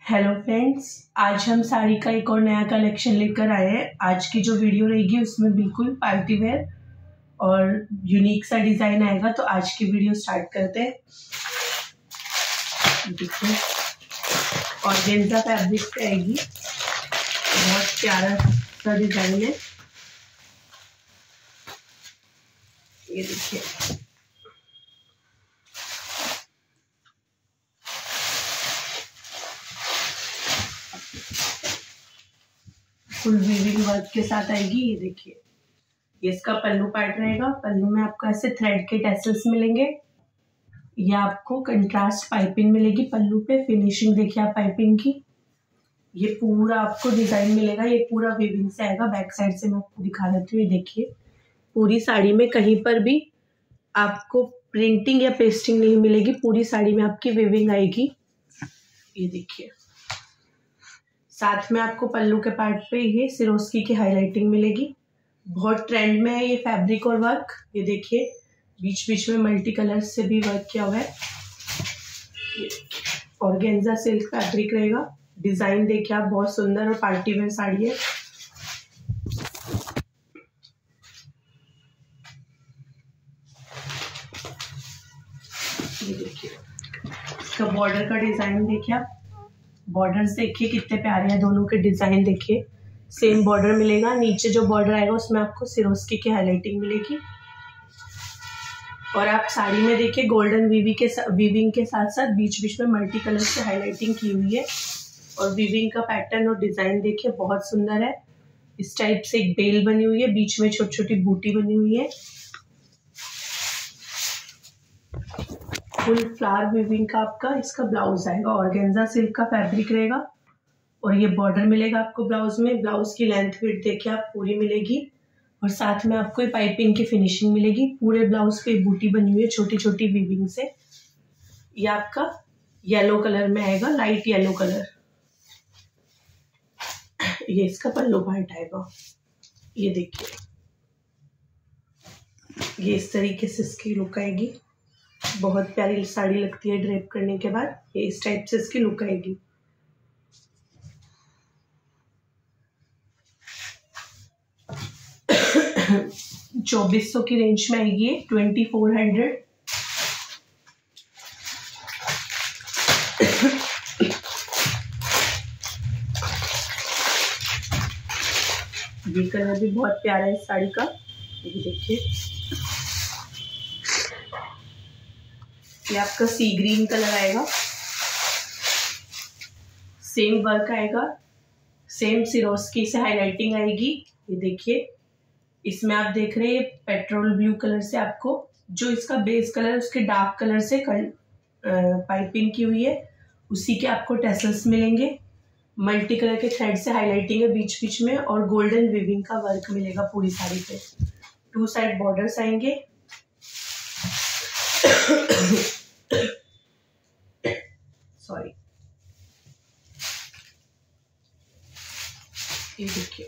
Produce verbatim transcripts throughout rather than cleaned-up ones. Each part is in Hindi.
हेलो फ्रेंड्स, आज हम साड़ी का एक और नया कलेक्शन लेकर आए हैं। आज की जो वीडियो रहेगी उसमें बिल्कुल पार्टी वेयर और यूनिक सा डिज़ाइन आएगा। तो आज की वीडियो स्टार्ट करते हैं। देखिए, ऑर्गेन्जा फैब्रिक पे आएगी, बहुत प्यारा सा डिज़ाइन है। ये देखिए, फुल वीविंग वर्क के साथ आएगी। ये देखिए, ये इसका पल्लू पार्ट रहेगा। पल्लू में आपको ऐसे थ्रेड के टैसल्स मिलेंगे। ये आपको कंट्रास्ट पाइपिंग मिलेगी पल्लू पे। फिनिशिंग देखिए आप पाइपिंग की। ये पूरा आपको डिजाइन मिलेगा, ये पूरा वीविंग से आएगा। बैक साइड से मैं आपको दिखा देती हूँ। ये देखिए, पूरी साड़ी में कहीं पर भी आपको प्रिंटिंग या पेस्टिंग नहीं मिलेगी। पूरी साड़ी में आपकी वीविंग आएगी। ये देखिए, साथ में आपको पल्लू के पार्ट पे ये सिरोस्की की हाईलाइटिंग मिलेगी। बहुत ट्रेंड में है ये फैब्रिक और वर्क। ये देखिए, बीच बीच में मल्टी कलर से भी वर्क किया हुआ है। ऑर्गेन्जा सिल्क फैब्रिक रहेगा। डिजाइन देखिए आप, बहुत सुंदर और पार्टी वेयर साड़ी है। ये देखिए, इसका बॉर्डर का डिजाइन देखिए आप। बॉर्डर्स देखिए कितने प्यारे हैं दोनों के। डिजाइन देखिए, सेम बॉर्डर मिलेगा। नीचे जो बॉर्डर आएगा उसमें आपको सिरोस्की की हाईलाइटिंग मिलेगी। और आप साड़ी में देखिए, गोल्डन वीवी के वीविंग के साथ साथ बीच बीच में मल्टी कलर से हाईलाइटिंग की हुई है। और वीविंग का पैटर्न और डिजाइन देखिए, बहुत सुंदर है। इस टाइप से एक बेल बनी हुई है, बीच में छोटी छोटी बूटी बनी हुई है। फुल फ्लावर वीविंग का आपका इसका ब्लाउज आएगा। ऑर्गेन्जा सिल्क का फैब्रिक रहेगा और ये बॉर्डर मिलेगा आपको ब्लाउज में। ब्लाउज की लेंथ विड्थ देखिए आप, पूरी मिलेगी। और साथ में आपको ये पाइपिंग की फिनिशिंग मिलेगी। पूरे ब्लाउज पे बूटी बनी हुई है छोटी छोटी वीविंग से। ये आपका येलो कलर में आएगा, लाइट येलो कलर। ये इसका पल्लू पार्ट आएगा। ये देखिए, ये इस तरीके से इसकी लुक आएगी। बहुत प्यारी साड़ी लगती है ड्रेप करने के बाद। ये इस टाइप से इसकी लुक आएगी। चौबीस सौ की रेंज में आएगी ये, ट्वेंटी फोर हंड्रेड। ये कलर भी बहुत प्यारा है इस साड़ी का। ये देखिए, ये आपका सी ग्रीन कलर आएगा। सेम वर्क आएगा, सेम सिरोस्की से हाईलाइटिंग आएगी। ये देखिए, इसमें आप देख रहे हैं पेट्रोल ब्लू कलर से आपको जो इसका बेस कलर है उसके डार्क कलर से पाइपिंग की हुई है। उसी के आपको टेसल्स मिलेंगे। मल्टी कलर के थ्रेड से हाईलाइटिंग है बीच बीच में। और गोल्डन वीविंग का वर्क मिलेगा पूरी साड़ी पे। टू साइड बॉर्डर्स आएंगे। सॉरी, ये देखिए,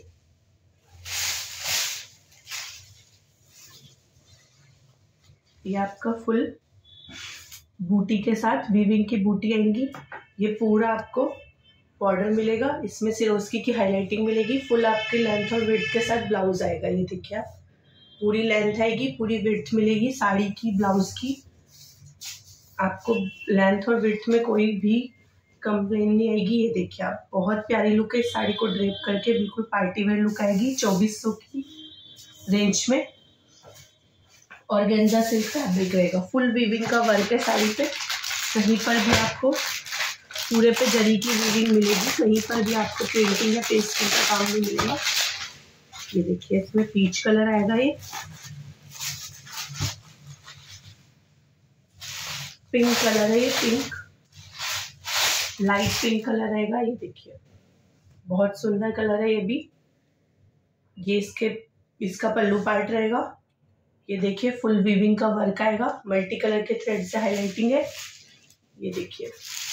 ये आपका फुल बूटी के साथ वीविंग की बूटी आएंगी। ये पूरा आपको बॉर्डर मिलेगा। इसमें सिरोस्की की हाईलाइटिंग मिलेगी। फुल आपकी लेंथ और विड्थ के साथ ब्लाउज आएगा। ये देखिए आप, पूरी लेंथ आएगी, पूरी विड्थ मिलेगी साड़ी की, ब्लाउज की। आपको लेंथ और विड्थ में कोई भी कंप्लेन नहीं आएगी। ये देखिए आप, बहुत प्यारी लुक है। इस साड़ी को ड्रेप करके बिल्कुल पार्टी वेयर लुक आएगी। चौबीस सौ की रेंज में ऑर्गेन्जा सिल्क फैब्रिक रहेगा। फुल वीविंग का वर्क है साड़ी पे। कहीं पर भी आपको पूरे पे जरी की वीविंग मिलेगी। कहीं पर भी आपको प्रिंटिंग या पेस्टिंग का काम नहीं मिलेगा। ये देखिए, इसमें पीच कलर आएगा। ये पिंक कलर है, ये पिंक लाइट पिंक कलर रहेगा। ये देखिए, बहुत सुंदर कलर है ये भी। ये इसके इसका पल्लू पार्ट रहेगा। ये देखिए, फुल वीविंग का वर्क आएगा। मल्टी कलर के थ्रेड से हाईलाइटिंग है। ये देखिए,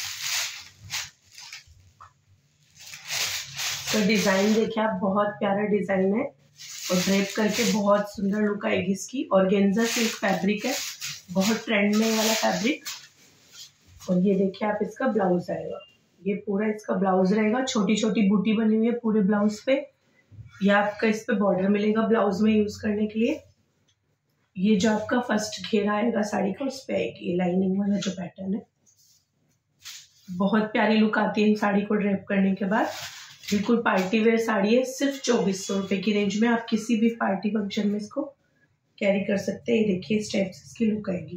तो डिजाइन देखिए आप, बहुत प्यारा डिजाइन है। और ड्रेप करके बहुत सुंदर लुक आएगी इसकी। ऑर्गेन्जा सिल्क फैब्रिक है, बहुत ट्रेंड में वाला फैब्रिक। और ये देखिए आप, इसका ब्लाउज आएगा। ये पूरा इसका ब्लाउज रहेगा, छोटी छोटी बूटी बनी हुई है पूरे ब्लाउज पे। यह आपका इस पे बॉर्डर मिलेगा ब्लाउज में यूज करने के लिए। ये जो आपका फर्स्ट घेरा आएगा साड़ी का उस पे आएगी ये लाइनिंग वाला जो पैटर्न है। बहुत प्यारी लुक आती है इन साड़ी को ड्रेप करने के बाद। बिल्कुल पार्टी वेयर साड़ी है, सिर्फ चौबीस सौ रुपए की रेंज में आप किसी भी पार्टी फंक्शन में इसको कैरी कर सकते हैं। ये देखिए इस टाइप से इसकी लुक आएगी।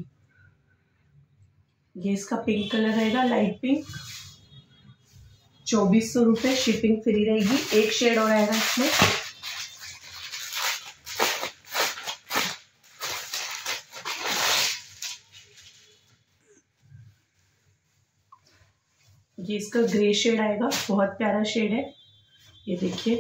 ये इसका पिंक कलर रहेगा, लाइट पिंक। चौबीस सौ रुपये, शिपिंग फ्री रहेगी। एक शेड और आएगा इसमें। ये इसका ग्रे शेड आएगा, बहुत प्यारा शेड है। ये देखिए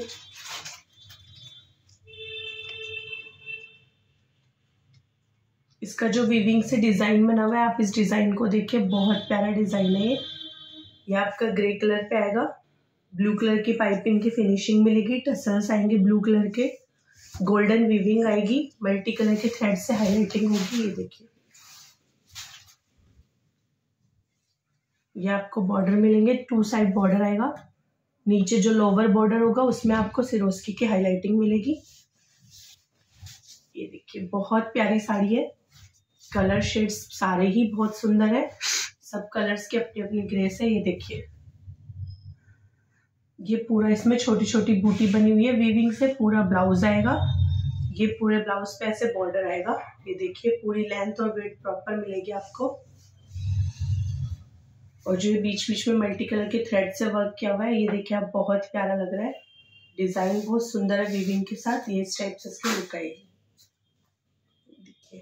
इसका जो वीविंग से डिजाइन बना हुआ है, आप इस डिजाइन को देखिए, बहुत प्यारा डिजाइन है ये। ये आपका ग्रे कलर पे आएगा, ब्लू कलर की पाइपिंग की फिनिशिंग मिलेगी, टसल्स आएंगे ब्लू कलर के, गोल्डन वीविंग आएगी, मल्टी कलर के थ्रेड से हाईलाइटिंग होगी। ये देखिए ये आपको बॉर्डर मिलेंगे, टू साइड बॉर्डर आएगा। नीचे जो लोअर बॉर्डर होगा उसमें आपको सिरोस्की की हाईलाइटिंग मिलेगी। ये देखिए बहुत प्यारी साड़ी है। कलर शेड्स सारे ही बहुत सुंदर है, सब कलर्स की अपनी अपनी ग्रेस है। ये देखिए ये पूरा इसमें छोटी छोटी बूटी बनी हुई है वीविंग से। पूरा ब्लाउज आएगा, ये पूरे ब्लाउज पे ऐसे बॉर्डर आएगा। ये देखिए पूरी लेंथ और वेट प्रॉपर मिलेगी आपको। और जो ये बीच बीच में मल्टी कलर के थ्रेड से वर्क किया हुआ है, ये देखिए आप बहुत प्यारा लग रहा है। डिजाइन बहुत सुंदर है वीविंग के साथ। ये इस टाइप से इसकी लुक आएगी। देखिए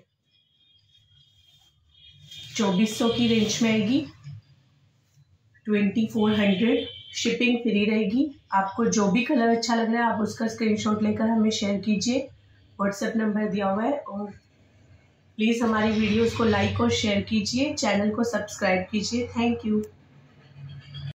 चौबीस सौ की रेंज में आएगी, twenty four hundred. Shipping free रहेगी। आपको जो भी कलर अच्छा लग रहा है आप उसका स्क्रीनशॉट लेकर हमें शेयर कीजिए, व्हाट्सएप नंबर दिया हुआ है। और प्लीज़ हमारी वीडियोस को लाइक और शेयर कीजिए, चैनल को सब्सक्राइब कीजिए। Thank you.